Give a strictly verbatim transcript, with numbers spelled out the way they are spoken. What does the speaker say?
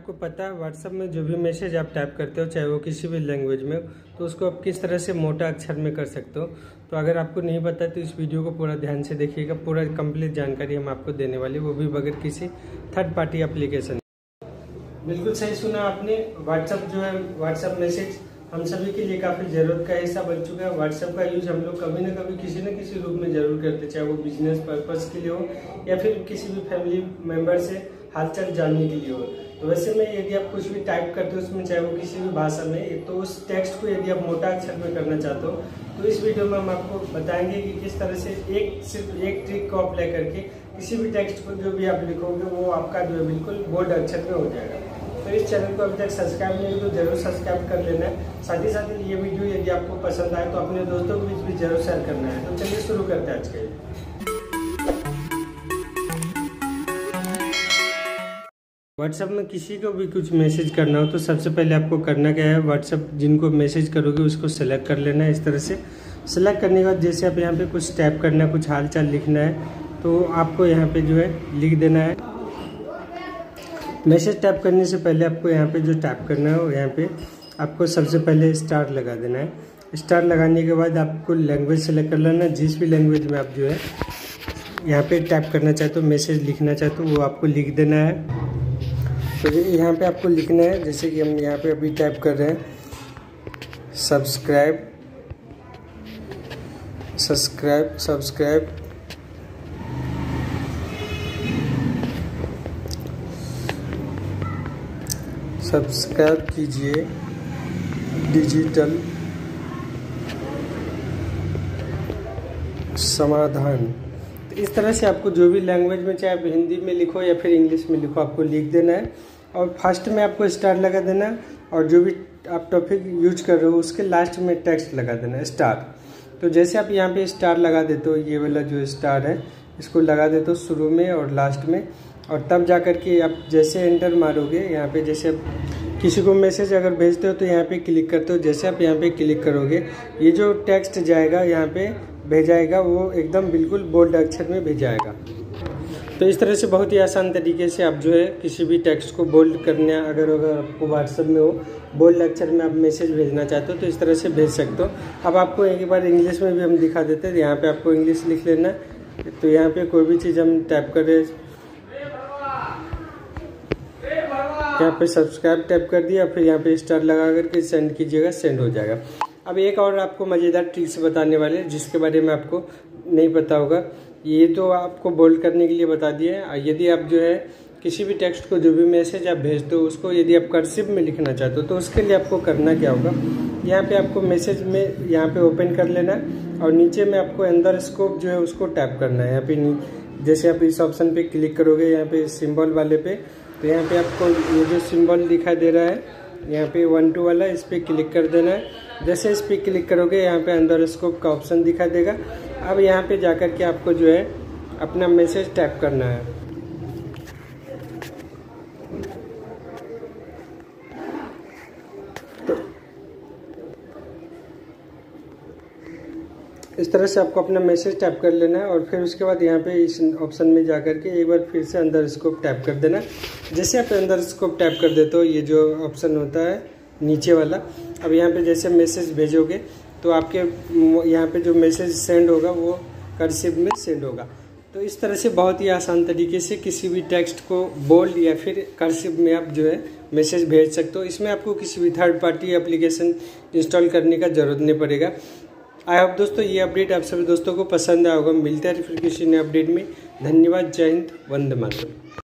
आपको पता है व्हाट्सएप में जो भी मैसेज आप टाइप करते हो चाहे वो किसी भी लैंग्वेज में तो उसको आप किस तरह से मोटा अक्षर में कर सकते हो। तो अगर आपको नहीं पता तो इस वीडियो को पूरा ध्यान से देखिएगा, पूरा कंप्लीट जानकारी हम आपको देने वाले, वो भी बगैर किसी थर्ड पार्टी एप्लीकेशन। बिल्कुल सही सुना आपने। व्हाट्सएप जो है व्हाट्सएप मैसेज हम सभी के लिए काफ़ी ज़रूरत का हिस्सा बन चुका है। व्हाट्सएप का यूज हम लोग कभी ना कभी किसी न किसी रूप में ज़रूर करते, चाहे वो बिजनेस पर्पस के लिए हो या फिर किसी भी फैमिली मेम्बर से हालचाल जानने के लिए हो। तो वैसे में यदि आप कुछ भी टाइप करते हो उसमें, चाहे वो किसी भी भाषा में, तो उस टेक्स्ट को यदि आप मोटा अक्षर में करना चाहते हो तो इस वीडियो में हम आपको बताएंगे कि किस तरह से एक सिर्फ एक ट्रिक को अप्लाई करके किसी भी टेक्स्ट को जो भी आप लिखोगे वो आपका जो है बिल्कुल बोल्ड अक्षर में हो जाएगा। तो इस चैनल को अभी तक सब्सक्राइब नहीं तो जरूर सब्सक्राइब कर लेना है। साथ ही साथ ये वीडियो यदि आपको पसंद आए तो अपने दोस्तों के बीच भी जरूर शेयर करना है। तो चलिए शुरू करते हैं आज के। व्हाट्सएप में किसी को भी कुछ मैसेज करना हो तो सबसे पहले आपको करना क्या है, व्हाट्सएप जिनको मैसेज करोगे उसको सेलेक्ट कर लेना है। इस तरह से सेलेक्ट करने के बाद जैसे आप यहाँ पे कुछ टाइप करना है, कुछ हाल चाल लिखना है तो आपको यहाँ पे जो है लिख देना है। मैसेज टाइप करने से पहले आपको यहाँ पे जो टाइप करना है वो यहाँ पे आपको सबसे पहले स्टार लगा देना है। स्टार लगाने के बाद आपको लैंग्वेज सेलेक्ट कर लेना है। जिस भी लैंग्वेज में आप जो है यहाँ पे टाइप करना चाहते हो, मैसेज लिखना चाहते हो, वो आपको लिख देना है। तो यहाँ पे आपको लिखना है, जैसे कि हम यहाँ पे अभी टाइप कर रहे हैं, सब्सक्राइब सब्सक्राइब सब्सक्राइब सब्सक्राइब कीजिए डिजिटल समाधान। तो इस तरह से आपको जो भी लैंग्वेज में, चाहे आप हिंदी में लिखो या फिर इंग्लिश में लिखो, आपको लिख देना है। और फर्स्ट में आपको स्टार लगा देना है और जो भी आप टॉपिक यूज कर रहे हो उसके लास्ट में टेक्स्ट लगा देना है स्टार। तो जैसे आप यहाँ पे स्टार लगा देते हो, ये वाला जो स्टार है इसको लगा देते हो शुरू में और लास्ट में, और तब जा कर के आप जैसे एंटर मारोगे यहाँ पे, जैसे आप किसी को मैसेज अगर भेजते हो तो यहाँ पे क्लिक करते हो, जैसे आप यहाँ पे क्लिक करोगे ये जो टेक्स्ट जाएगा यहाँ पे भेजाएगा वो एकदम बिल्कुल बोल्ड अक्षर में भेजाएगा। तो इस तरह से बहुत ही आसान तरीके से आप जो है किसी भी टेक्स्ट को बोल्ड करना, अगर अगर आपको व्हाट्सएप में हो बोल्ड अक्षर में आप मैसेज भेजना चाहते हो तो इस तरह से भेज सकते हो। अब आपको एक बार इंग्लिश में भी हम दिखा देते हैं। यहाँ पे आपको इंग्लिश लिख लेना है। तो यहाँ पे कोई भी चीज़ हम टाइप कर रहे, यहाँ पे सब्सक्राइब टाइप कर दिया, फिर यहाँ पे स्टार लगा करके सेंड कीजिएगा, सेंड हो जाएगा। अब एक और आपको मज़ेदार ट्रिक्स बताने वाले हैं जिसके बारे में आपको नहीं पता होगा। ये तो आपको बोल्ड करने के लिए बता दिए। यदि आप जो है किसी भी टेक्स्ट को, जो भी मैसेज आप भेजते हो उसको यदि आप कर्सिव में लिखना चाहते हो तो उसके लिए आपको करना क्या होगा, यहाँ पे आपको मैसेज में यहाँ पे ओपन कर लेना और नीचे में आपको अंदर स्कोप जो है उसको टैप करना है। यहाँ पे जैसे आप इस ऑप्शन पे क्लिक करोगे यहाँ पे सिंबल वाले पे, तो यहाँ पे आपको ये जो सिंबल दिखाई दे रहा है यहाँ पे वन टू वाला, इस पर क्लिक कर देना है। जैसे इस पर क्लिक करोगे यहाँ पे अंदर स्कोप का ऑप्शन दिखा देगा। अब यहाँ पे जाकर के आपको जो है अपना मैसेज टाइप करना है। तो इस तरह से आपको अपना मैसेज टाइप कर लेना है और फिर उसके बाद यहाँ पे इस ऑप्शन में जाकर के एक बार फिर से अंदर स्कोप टाइप कर देना। जैसे आप अंदर स्कोप टाइप कर देते हो, ये जो ऑप्शन होता है नीचे वाला, अब यहाँ पे जैसे मैसेज भेजोगे तो आपके यहाँ पे जो मैसेज सेंड होगा वो कर्सिव में सेंड होगा। तो इस तरह से बहुत ही आसान तरीके से किसी भी टेक्स्ट को बोल्ड या फिर कर्सिव में आप जो है मैसेज भेज सकते हो। इसमें आपको किसी भी थर्ड पार्टी एप्लीकेशन इंस्टॉल करने का जरूरत नहीं पड़ेगा। आई होप दोस्तों ये अपडेट आप सभी दोस्तों को पसंद आया होगा। मिलते हैं फिर किसी नए अपडेट में। धन्यवाद। जय हिंद। वंदे मातरम।